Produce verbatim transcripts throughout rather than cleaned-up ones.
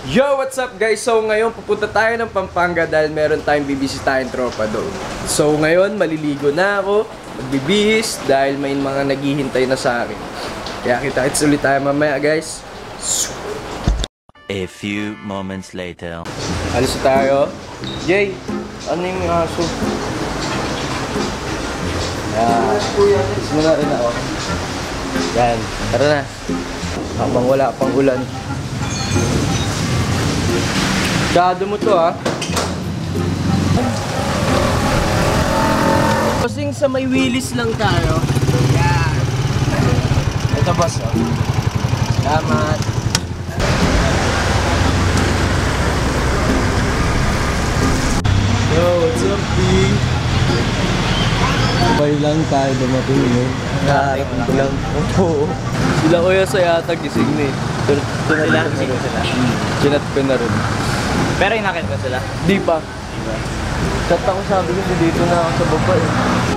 Yo, what's up guys? So ngayon pupunta tayo ng Pampanga dahil meron tayong bibisitahin tropa doon. So ngayon maliligo na ako, magbibihis dahil may mga naghihintay na sa akin. Kaya kita-kits ulit tayo mamaya guys. A few moments later. Alis tayo. Jay, ano yung aso? Yan. Alis mo na rin ako. Yan, tara na. Habang wala pang ulan. Gado mo to ah. Kasing sa may wheelies lang tayo. Yan. Ito boss oh. Salamat. Yo, what's up, B? Sabay lang tayo dumating yun. Nakarating ko lang. Oo. Sila kuya sa yata gising na eh. Sila gising sila? Chinat ko na rin. Pero inakit ba sila? Di pa. Diba? Chat ako sabi ko dito na ako sa baba eh.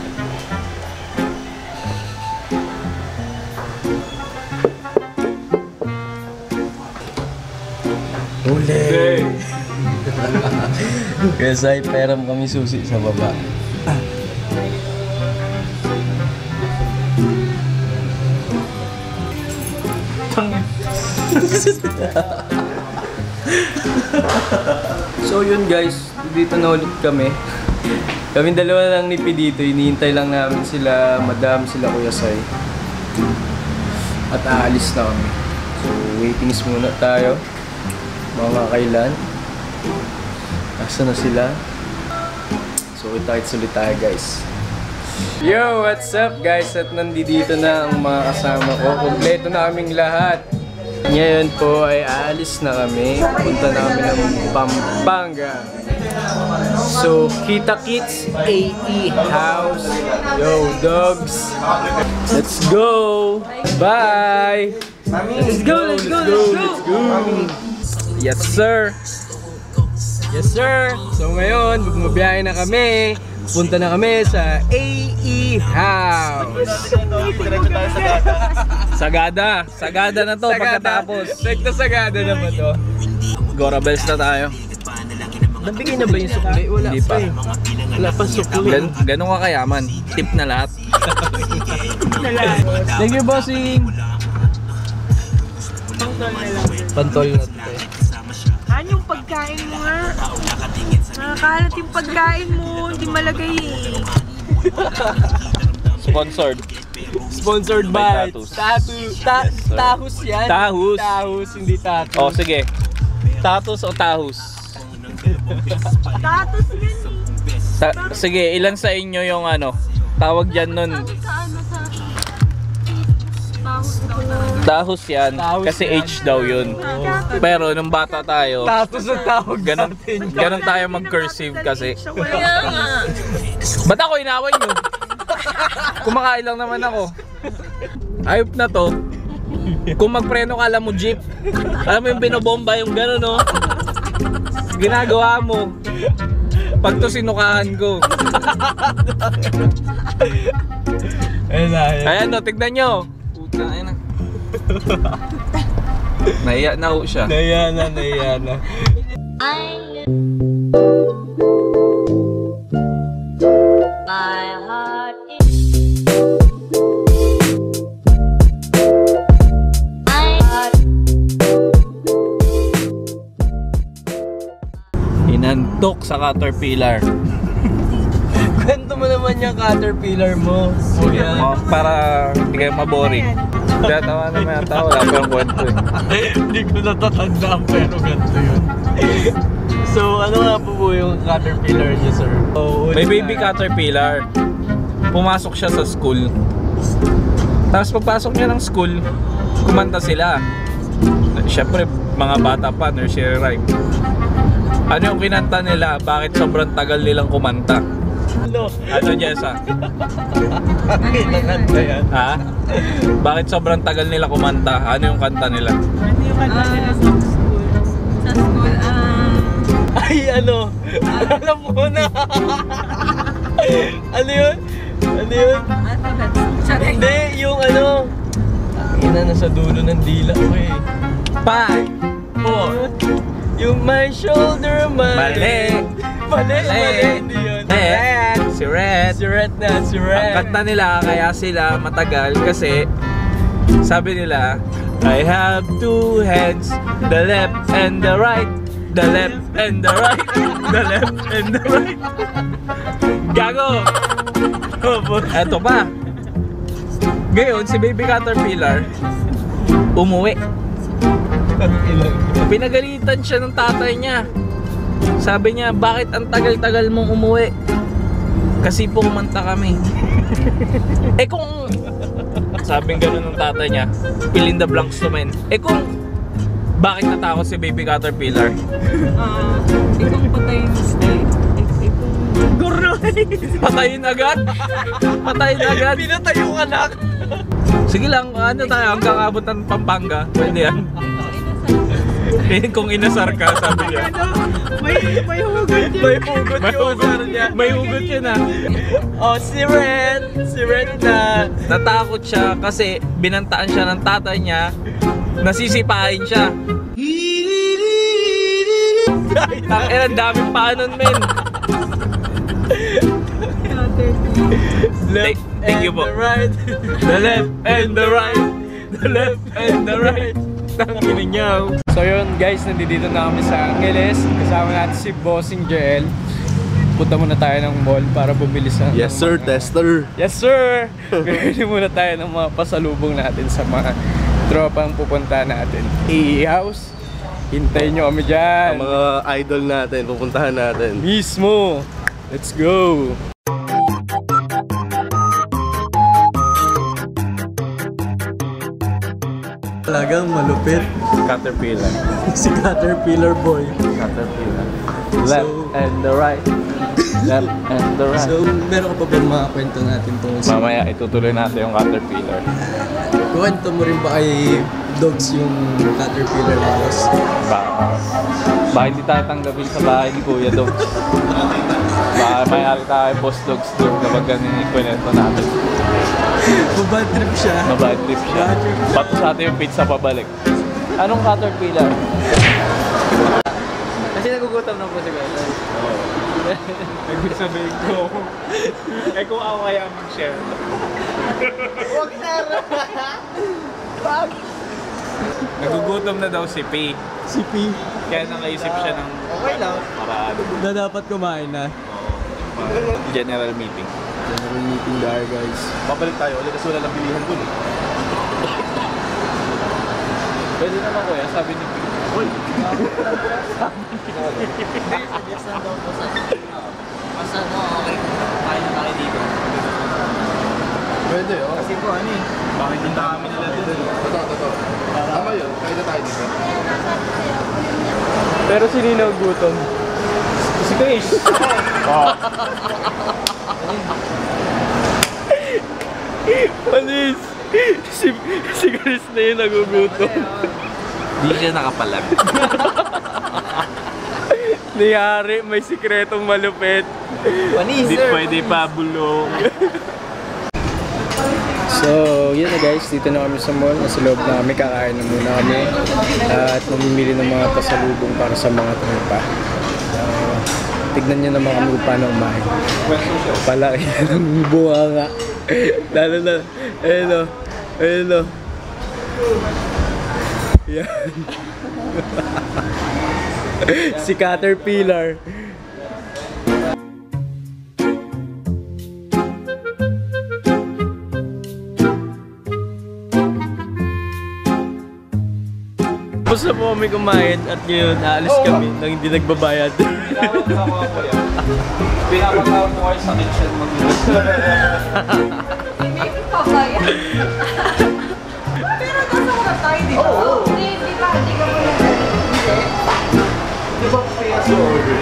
Uli! Kasi peram kami susi sa baba. So yun guys, dito na ulit kami. Kaming dalawa lang ni P dito, hinihintay lang namin sila Madam, sila Kuya Sai. At aalis na kami. So waitings muna tayo. Mga kailan. Asa na sila? So kita-kits ulit tayo guys. Yo, what's up guys? At nandito na ang mga kasama ko. Kompleto na kaming lahat. Ngayon po ay aalis na kami. Punta na kami ng Pampanga. So, kita-kits A E House. Yo, dogs. Let's go. Bye. Let's go, let's go, let's go. Let's go. Yes, sir. Yes, sir. So, ngayon, bumabiyahe na kami. Punta na kami sa A E House. Sagada. Sagada na to pagkatapos. Sekta Sagada na ba to? Gora Bells na tayo. Nabigay na ba yung sukli? Wala Hindi pa eh. Wala pa sukli. Gan ganun ka kayaman. Tip na lahat. Thank you, bossing. Pantol na to eh. Ano yung pagkain mo nga? Nakakalat yung pagkain mo, hindi malagay eh. Sponsored. Sponsored by Tatus. Ta Tahus yan? Tahus. Tahus, hindi Tatus. Oh, sige. Tatus o Tahus? Tatos yan eh. Ta sige, ilan sa inyo yung ano? Tawag dyan nun. Sabi sa ano sa... Tahos daw na. Tahus yan. Tahus Kasi yan. H daw yun. Pero nung bata tayo, Tatus ang tawag ganun, natin. ganun tayo mag-cursive kasi. Kaya nga. Ba't ako inaway nyo? Kumakain lang naman ako. Ayop na to. Kung magpreno ka, alam mo jeep. Alam mo yung binobomba yung gano'n, no? Ginagawa mo. Pag to sinukahan ko. Ayun na, ayun. Ayan no, tignan nyo. Puta, ayan na. Nahiya na ho siya. Naiya na, naiya na. My heart is... My heart... Inantok sa Caterpillar. Kwento mo naman yung Caterpillar mo. Kuya. Oh, para hindi kayo maboring. Kaya tawa naman yung tao, wala pa yung kwento eh. Hindi ko natatandaan pero ganito yun. So, ano nga po po yung Caterpillar niya, sir? Oh, May baby Caterpillar. Pumasok siya sa school. Tapos pagpasok niya ng school, kumanta sila. Siyempre, mga bata pa, nursery rhyme. Ano yung kinanta nila? Bakit sobrang tagal nilang kumanta? Ano? Ano, Jessa? Kinakanta yan. Ha? Bakit sobrang tagal nila kumanta? Ano yung kanta nila? Ano yung kanta nila sa school? Sa school, ah... Ay, ano? Alam ko na. Ano yun? Ano yun? Hindi, yung ano. Ina, nasa dulo ng dila ko eh. Five, four, Yung my shoulder, my... Mali! Mali! Mali! Hindi yun. Red! Si Red! Si Red na, si Ang Red. kanta nila kaya sila matagal kasi sabi nila, I have two heads, the left and the right, the left and the right, the left and the right. Gago! Eto pa. Ngayon, si Baby Caterpillar umuwi. Pinagalitan siya ng tatay niya. Sabi niya, bakit ang tagal-tagal mong umuwi? Kasi po kumanta kami. Eh kung sabing gano'n ng tatay niya, fill in the blanks to men. Eh kung bakit natakot si Baby Caterpillar? Ah, ikaw patayin mo stay. Patayin agad? Patayin agad? Pinatay yung anak. Sige lang, ano tayo, hanggang abot ng Pampanga. Pwede yan. Eh, kung inasar ka, sabi niya. May, may hugot yun. May hugot May yung hugot, asar niya. may hugot yun ah. Oh, si Red. Si Red na. Natakot siya kasi binantaan siya ng tatay niya. Nasisipahin siya. Ang eh, ang daming paanon, men. Left Thank you and po. the right. The left and the right. The left and the right. Tangina niya. So yun guys, nandito na kami sa Angeles. Kasama natin si Bossing Joel. Punta muna tayo ng mall para bumili sa... Yes sir, tester. Yes sir! Bili muna tayo ng mga pasalubong natin sa mga tropang pupunta natin. E-house, hintayin nyo kami dyan. Ang mga idol natin, pupuntahan natin. Mismo! Let's go! Talagang malupit. Caterpillar. Si Caterpillar boy. Caterpillar. Left and the right. Left and the right. So, meron ka pa ba mga kwento natin tungkol sa... Mamaya itutuloy natin yung Caterpillar. Kwento mo rin ba kay Dogs yung Caterpillar na boss? Baka, baka hindi tayo tanggapin sa bahay ni Kuya Dogs. Baka mayari tayo Boss Dogs doon kapag ganun yung kwento natin. Mabad trip siya. Mabad trip siya. Pato sa atin yung pizza pabalik. Anong Caterpillar? Kasi nagugutom na po si Kuya. Nagsasabihin ko. Eh kung ako kaya mag-share. Huwag sir! Wag! Nagugutom na daw si P. Si P. Kaya nakaisip siya ng Okay lang. paraan. Na dapat kumain na. General meeting. General meeting there guys. Babalik tayo ulit kasi wala nang bilihan dun eh. Pwede naman kuya, sabi ni P. Uy! Pwede oh. Kasi po ano eh. Bakit hindi kami nila dun? Totoo, totoo. Tama yun, kaya na tayo dito. Pero sino nagugutom? Si Chris! Oh. Panis! Si, si Chris na yung nagugutom. Hindi siya nakapalag. Niyari, may sikretong malupit. Panis, Hindi pwede pa bulong. So, yun na guys, dito na kami sa mall. Nasa loob na kami, kakain na muna kami. At mamimili ng mga pasalubong para sa mga tropa. So, tignan nyo naman kami kung paano kumain. Palaki ng bunga nga. Lalo na, ayun o, ayun o. Yan. Si Caterpillar. Basta po kami kumain at ngayon naalis kami nang hindi nagbabayad. Pinapatawag ko yan. Pinapatawag ko kayo sa kitchen mag-ulos. May papaya. Pero nasa muna tayo, di ba? Oo. Hindi, di ba? Hindi ka muna hindi. Di ba kaya sa order?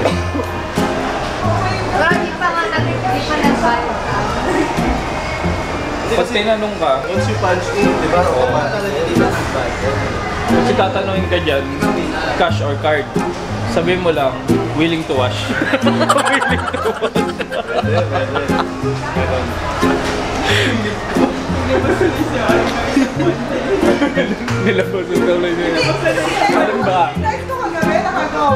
Marami pa nga natin, hindi pa nagbayad ka. Pag tinanong ka, Once you punch in, di ba? Oo, talaga di ba? kasi tatanungin ka dyan, cash or card. Sabihin mo lang, willing to wash. Willing to wash. Pwede, pwede. Ganon. Nilabasan daw lang yun. Ano ba? Next ko kagabi, nakagawa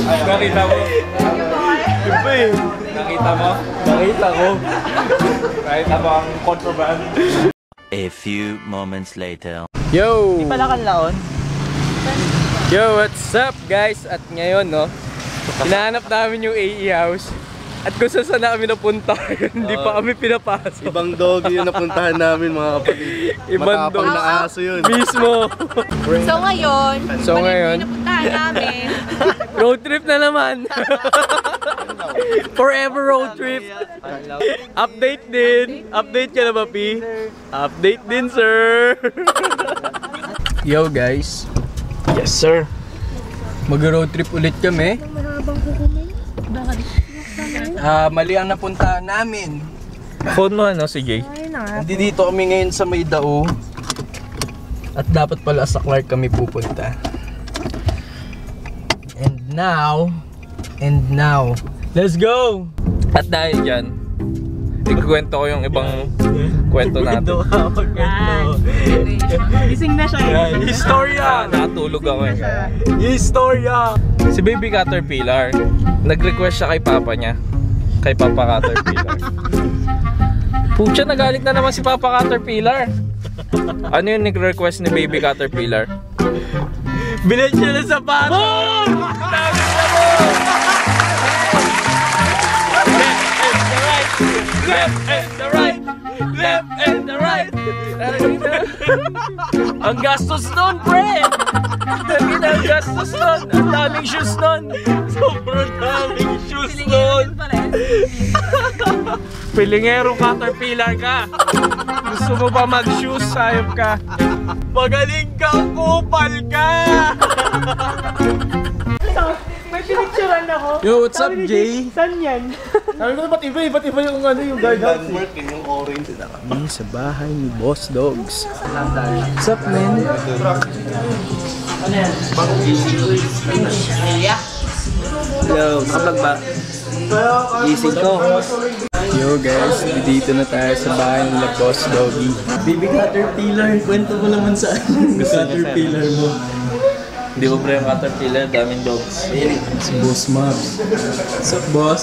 Nakita mo? Iba eh. Nakita mo? Nakita ko. Nakita mo ang contraband. A few moments later. Yo! Di pala kanlaon. Yo, what's up guys? At ngayon, no, hinahanap namin yung A E House. At kung saan saan na kami napunta, hindi pa kami pinapasok. Ibang dog yung napuntahan namin mga kapatid. Ibang Matapang dog. na aso yun. Mismo. So ngayon, So ngayon, yung napuntahan namin. road trip na naman. Forever road trip. Update din. Update ka na ba, P? Update din, sir. Yo, guys. Yes, sir. Mag-road trip ulit kami. Ah, mali ang napuntahan namin. Phone mo ano, si Jay? Hindi dito kami ngayon sa May Dao. At dapat pala sa Clark kami pupunta. And now, and now, let's go! At dahil dyan, ikukwento ko yung ibang kwento natin. Gising na siya eh. Historia! Nakatulog ako eh. Historia! Si Baby Caterpillar, nag-request siya kay papa niya. Kay Papa Caterpillar. Pucha, nagalit na naman si Papa Caterpillar. Ano yung nag-request ni Baby Caterpillar? Bilhin siya ng sapatos! Boom! Sabi niya mo! Left and the right! Left and the right! Ang gastos nun, pre! Ang gastos nun! Ang daming shoes nun! Sobrang daming shoes nun! Pilingero Caterpillar ka! Gusto mo ba mag-shoes? Sayop ka! Magaling kang kupal ka! May pinicturean ako. Yo, what's up, Sabi ni Jay? Saan yan? Sabi ko, ba't iba? Ba't iba yung ano yung guardhouse? Landmark yun yung orange. Kami sa bahay ni Boss Dogs. What's up, man? Hello, nakablog ba? Gising ko. Yo guys, dito na tayo sa bahay nila Boss Doggy. Baby Caterpillar, kwento mo naman sa Caterpillar mo. Hindi mo pre yung Caterpillar, daming dogs. Si Boss Mabs. What's up, boss?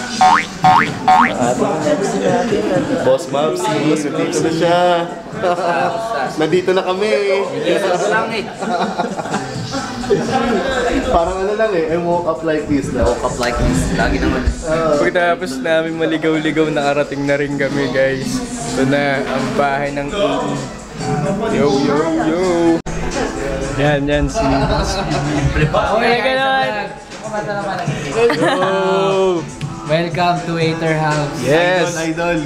Boss Mabs, nandito na siya. Nandito na kami. Parang ano lang eh, I woke up like this na. Woke up like this, lagi naman. Pagkatapos namin maligaw-ligaw, nakarating na rin kami guys. Ito na ang bahay ng A E. Yo, yo, yo! Yan, yan si... Okay, ganun. Hello! Welcome to Waiter House. Yes! Idol.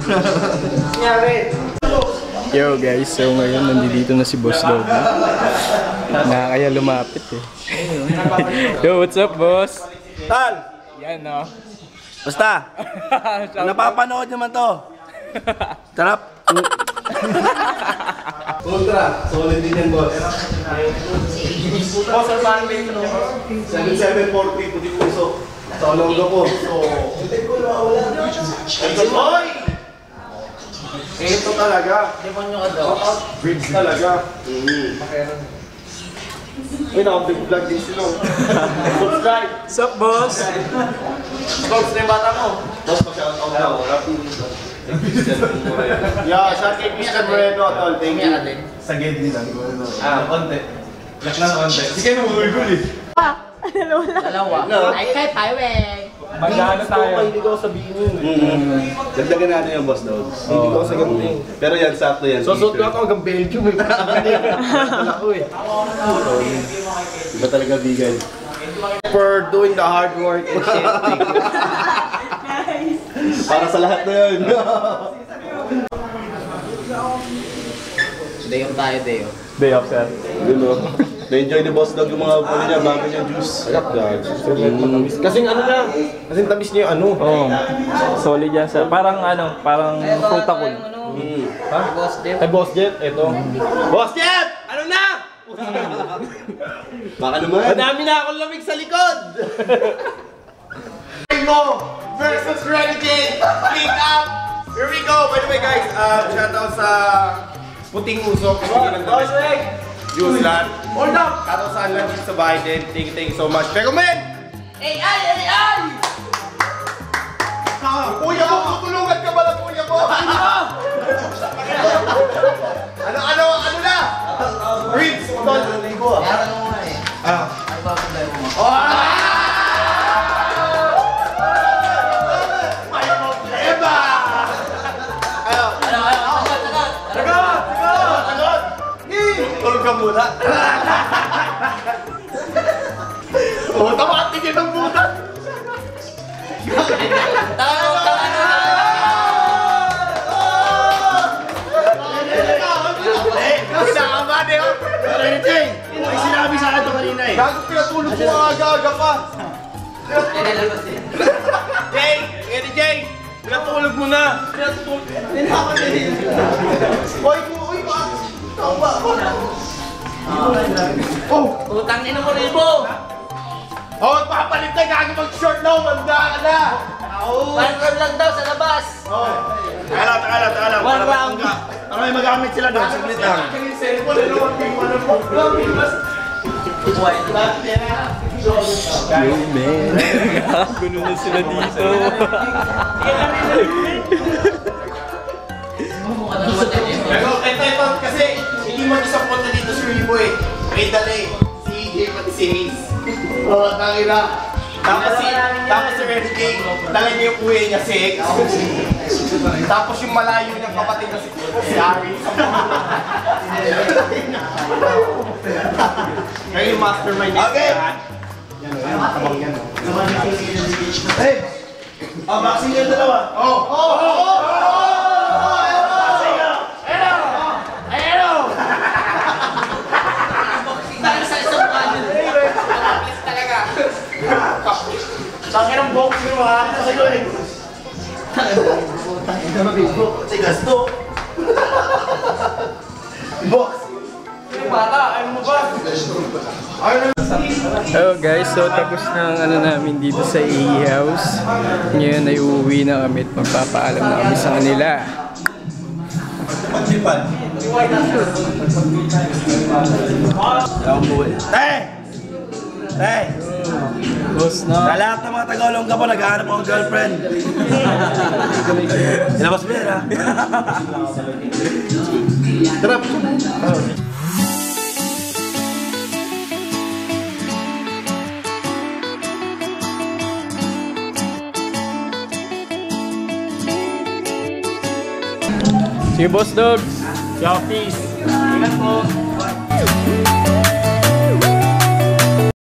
Yo guys, so ngayon nandito na si Boss Doggy. Nakakaya lumapit eh. Yo, what's up, boss? Tal! Yan, no? Basta! Napapanood naman to. Tarap! Kontra! Solid din yan, boss. Boss, ang paano ba yung seven seven forty, puti puso. Sa Olongga po. So... Hoy! Ito talaga. Demonyo ka daw. Bridge talaga. Uy, naka-big vlog din sila. Subscribe! What's up, boss? Boss, na yung bata mo. Boss, mag-shoutout na. Yeah, shout kay Christian Moreno, tol. Thank you. Sa gate din lang. Ah, konti. Lak lang konti. Sige, namumulgul eh. Dalawa. Ay, kay Paiweng. Magdano tayo. Hindi ko sabihin yun eh. Dagdagan natin yung boss daw. Hindi ko sa ganun. Pero yan, sakto yan. Susot ko ako hanggang Belgium eh. Wala ko eh. Iba talaga vegan. For doing the hard work and shit. Para sa lahat na yun. Day off tayo, day off. Day off, sir. Yun o. Na-enjoy ni Boss Dog yung mga ano niya, bago niya juice. Ayap dad. Kasing ano na, kasing tamis niya yung ano. Oo. Solid yan sir. Parang ano, parang frutakul. Mm. Ha? Boss Jeff. Ay, Boss Jet, eto. Boss Jet! Ano na? Baka naman. Madami na akong lamig sa likod! Mo versus Renegade! Pick up! Here we go! By the way guys, uh, shoutout sa Puting Usok. Boss Leg! Juice Land. Hold up! Shoutout sa Alan sa bahay din. Thank you, thank you so much. Pero men! Ay, ay, ay, ay! Kuya mo, tutulungan ka ba ng kuya mo? Ano? Ano, ano, ano na? Reeds, tol. Meron mo nga eh. Ah. Ano ba ang problema mo? May problema! Ano? Ano, ano, sagot, sagot! Sagot! Sagot! Sagot! Tulog ka muna. Oh, tama, tingin ng butas. Tanong, tanong! Kinakabahan eh, oh. Jay, may sinabi sa akin ito kanina eh. Gago, pinatulog ko ang aga-aga pa. Jay, Eddie Jay, pinatulog mo na. Pinatulog. Hoy, hoy, ba? Ikaw ba? Oh! Utang ina mo, Ribo! Oh, papalit na gago mag-short now, manda ka na. One round lang daw sa labas! Oh. Taka lang, taka lang, taka lang. One round. Ano may magamit sila doon? Saglit lang. Yo, man. Gulo na sila dito. Pero ito, ito, kasi hindi mo isang punta dito si Ribo eh. May dala eh. Si E J pati si Hayes. Oh, tangina. Tapos si, tapos si Red King, dala niya yung uwi niya si X. Tapos yung malayo niyang kapatid na si, si Ari. Kayo yung mastermind niya. Okay! Hey! Ah, vaccine yung dalawa. Oh! Oh! Oh! Oh! Tangin ang box mo ha, sa gawin. Tangin na mabigo. Sa gasto. Box. Yung bata, ayaw mo ba? Hello guys, so tapos na ang ano namin dito sa A E House. Ngayon ay uuwi na kami at magpapaalam na kami sa kanila. Pagsipan. Hey! Hey! Boss na. Sa lahat ng mga taga-Olongga po, naghahanap akong girlfriend. Ilabas mo yan, ha? Tara, Sige, Boss Dogs. Yo, peace. Ingat po.